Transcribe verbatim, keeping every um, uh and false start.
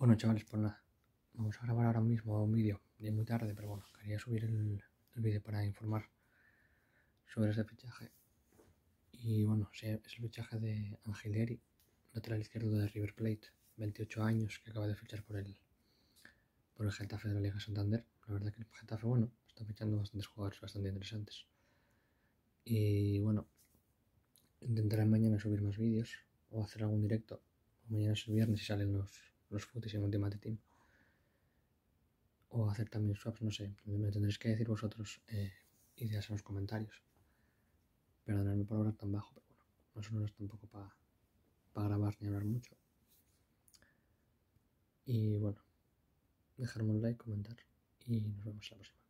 Bueno, chavales, pues nada, vamos a grabar ahora mismo un vídeo de muy tarde, pero bueno, quería subir el, el vídeo para informar sobre ese fichaje. Y bueno, sí, es el fichaje de Angelieri, lateral izquierdo de River Plate, veintiocho años, que acaba de fichar por el, por el Getafe de la Liga Santander. La verdad que el Getafe, bueno, está fichando bastantes jugadores bastante interesantes. Y bueno, intentaré mañana subir más vídeos o hacer algún directo. Mañana es el viernes y salen los, los footies en Ultimate Team. O hacer también swaps, no sé, me tendréis que decir vosotros eh, ideas en los comentarios. Perdonadme por hablar tan bajo, pero bueno, no son horas tampoco para pa grabar ni hablar mucho. Y bueno, dejarme un like, comentar y nos vemos la próxima.